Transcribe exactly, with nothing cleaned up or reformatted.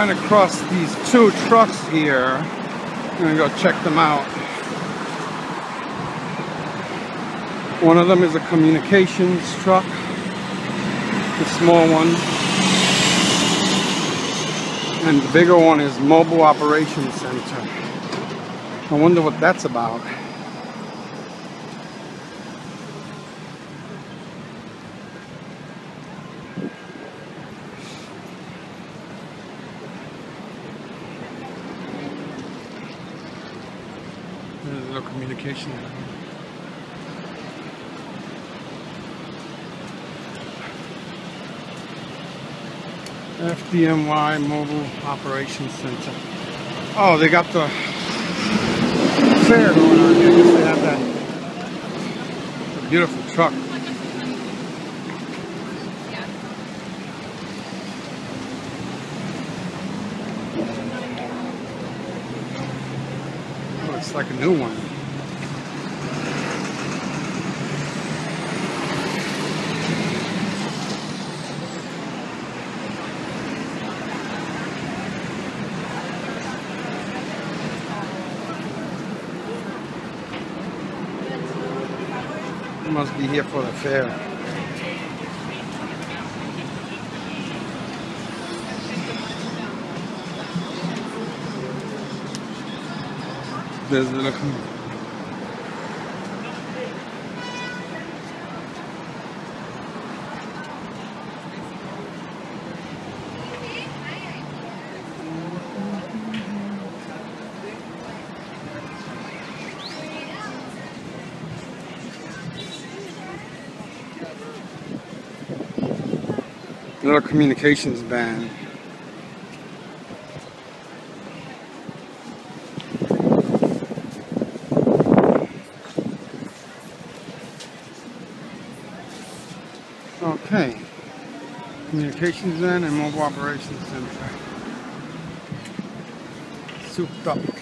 ran across these two trucks here. I'm gonna go check them out. One of them is a communications truck, the small one, and the bigger one is Mobile Operations Center. I wonder what that's about. There's a little communication. F D M Y Mobile Operations Center. Oh, they got the fair going on here. I guess they have that beautiful truck. Oh, it's like a new one. Must be here for the fair. There's the look. Little communications band. Okay. Communications band and Mobile Operations Center. Souped up.